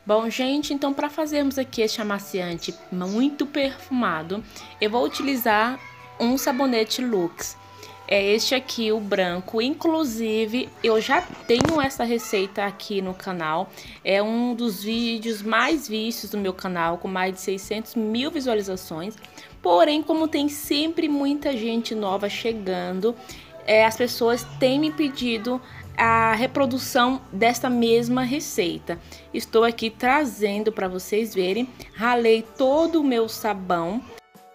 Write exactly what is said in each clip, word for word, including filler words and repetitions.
Bom, gente, então para fazermos aqui este amaciante muito perfumado, eu vou utilizar um sabonete Lux. É este aqui, o branco. Inclusive, eu já tenho essa receita aqui no canal. É um dos vídeos mais vistos do meu canal, com mais de seiscentos mil visualizações. Porém, como tem sempre muita gente nova chegando, é, as pessoas têm me pedido a reprodução desta mesma receita. Estou aqui trazendo para vocês verem. Ralei todo o meu sabão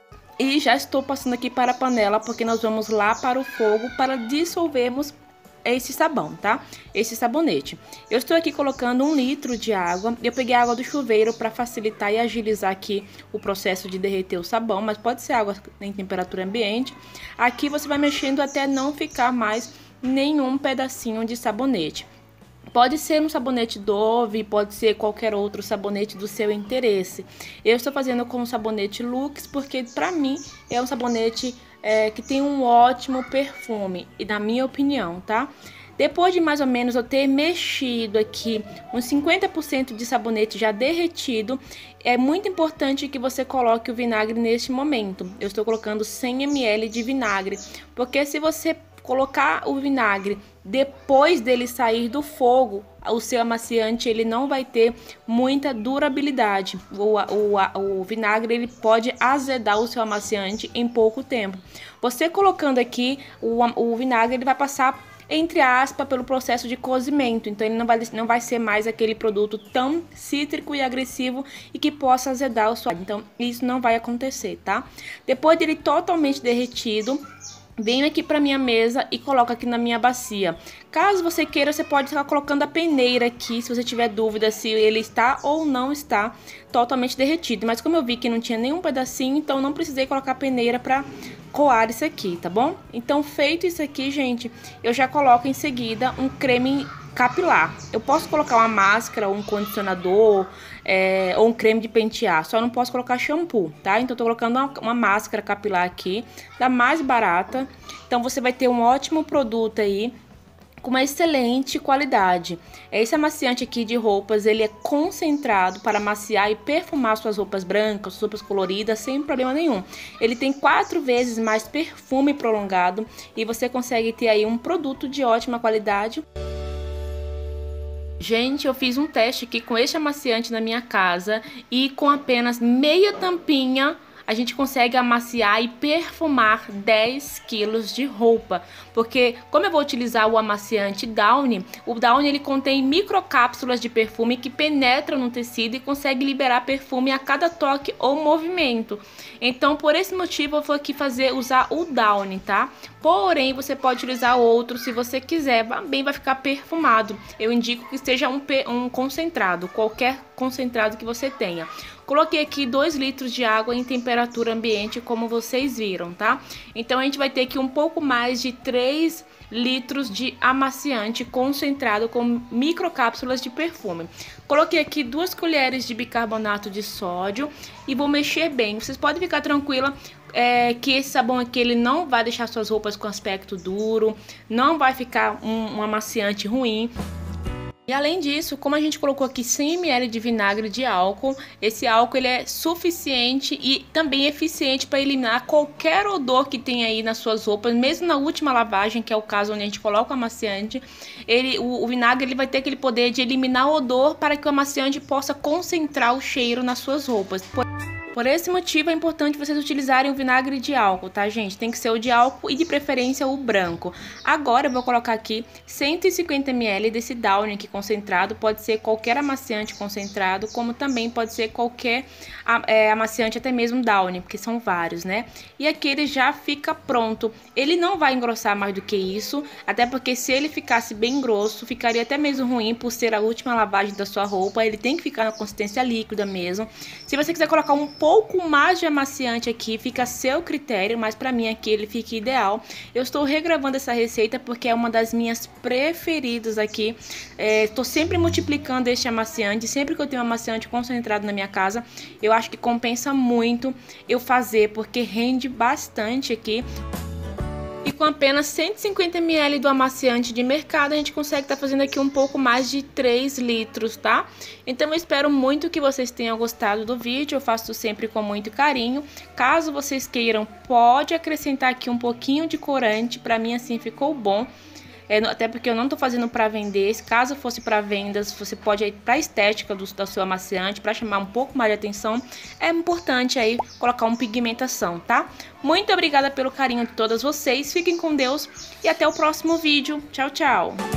e já estou passando aqui para a panela, porque nós vamos lá para o fogo para dissolvermos esse sabão, tá? Esse sabonete. Eu estou aqui colocando um litro de água. Eu peguei a água do chuveiro para facilitar e agilizar aqui o processo de derreter o sabão, mas pode ser água em temperatura ambiente. Aqui você vai mexendo até não ficar mais nenhum pedacinho de sabonete. Pode ser um sabonete Dove, pode ser qualquer outro sabonete do seu interesse. Eu estou fazendo com o sabonete Lux porque para mim é um sabonete é, que tem um ótimo perfume, e na minha opinião, tá? Depois de mais ou menos eu ter mexido aqui uns cinquenta por cento de sabonete já derretido, é muito importante que você coloque o vinagre neste momento. Eu estou colocando cem mililitros de vinagre, porque se você colocar o vinagre depois dele sair do fogo, o seu amaciante ele não vai ter muita durabilidade. O, o, o vinagre ele pode azedar o seu amaciante em pouco tempo. Você colocando aqui o, o vinagre, ele vai passar, entre aspas, pelo processo de cozimento. Então ele não vai, não vai ser mais aquele produto tão cítrico e agressivo e que possa azedar o seu. Então isso não vai acontecer, tá? Depois dele totalmente derretido, venho aqui para minha mesa e coloco aqui na minha bacia. Caso você queira, você pode estar colocando a peneira aqui, se você tiver dúvida se ele está ou não está totalmente derretido. Mas como eu vi que não tinha nenhum pedacinho, então não precisei colocar a peneira para coar isso aqui, tá bom? Então, feito isso aqui, gente, eu já coloco em seguida um creme capilar. Eu posso colocar uma máscara, um condicionador, é, ou um creme de pentear, só não posso colocar shampoo, tá? Então, eu tô colocando uma, uma máscara capilar aqui, da mais barata. Então, você vai ter um ótimo produto aí, com uma excelente qualidade. Esse amaciante aqui de roupas, ele é concentrado para amaciar e perfumar suas roupas brancas, suas roupas coloridas, sem problema nenhum. Ele tem quatro vezes mais perfume prolongado e você consegue ter aí um produto de ótima qualidade. Gente, eu fiz um teste aqui com este amaciante na minha casa e com apenas meia tampinha a gente consegue amaciar e perfumar dez quilos de roupa. Porque como eu vou utilizar o amaciante Downy, o Downy ele contém microcápsulas de perfume que penetram no tecido e consegue liberar perfume a cada toque ou movimento. Então, por esse motivo, eu vou aqui fazer, usar o Downy, tá? Porém, você pode utilizar outro se você quiser, bem vai ficar perfumado. Eu indico que seja um, um concentrado, qualquer concentrado que você tenha. Coloquei aqui dois litros de água em temperatura ambiente, como vocês viram, tá? Então, a gente vai ter aqui um pouco mais de três litros de amaciante concentrado com microcápsulas de perfume. Coloquei aqui duas colheres de bicarbonato de sódio e vou mexer bem. Vocês podem ficar tranquila é, que esse sabão aqui ele não vai deixar suas roupas com aspecto duro, não vai ficar um, um amaciante ruim. E além disso, como a gente colocou aqui cem mililitros de vinagre de álcool, esse álcool ele é suficiente e também eficiente para eliminar qualquer odor que tem aí nas suas roupas, mesmo na última lavagem, que é o caso onde a gente coloca o amaciante, ele, o, o vinagre ele vai ter aquele poder de eliminar o odor para que o amaciante possa concentrar o cheiro nas suas roupas. Por... Por esse motivo é importante vocês utilizarem o vinagre de álcool, tá, gente? Tem que ser o de álcool e de preferência o branco. Agora eu vou colocar aqui cento e cinquenta mililitros desse Downy aqui concentrado. Pode ser qualquer amaciante concentrado, como também pode ser qualquer é, amaciante, até mesmo Downy, porque são vários, né? E aqui ele já fica pronto. Ele não vai engrossar mais do que isso, até porque se ele ficasse bem grosso, ficaria até mesmo ruim por ser a última lavagem da sua roupa. Ele tem que ficar na consistência líquida mesmo. Se você quiser colocar um pouco pouco mais de amaciante aqui, fica a seu critério, mas para mim aqui ele fica ideal. Eu estou regravando essa receita porque é uma das minhas preferidas aqui. Estou é, sempre multiplicando este amaciante, sempre que eu tenho um amaciante concentrado na minha casa, eu acho que compensa muito eu fazer, porque rende bastante aqui. E com apenas cento e cinquenta mililitros do amaciante de mercado, a gente consegue estar tá fazendo aqui um pouco mais de três litros, tá? Então eu espero muito que vocês tenham gostado do vídeo, eu faço sempre com muito carinho. Caso vocês queiram, pode acrescentar aqui um pouquinho de corante, pra mim assim ficou bom. É, até porque eu não tô fazendo para vender. Caso fosse para vendas, você pode ir para estética do, do seu amaciante, para chamar um pouco mais de atenção. É importante aí colocar uma pigmentação, tá? Muito obrigada pelo carinho de todas vocês. Fiquem com Deus e até o próximo vídeo. Tchau, tchau!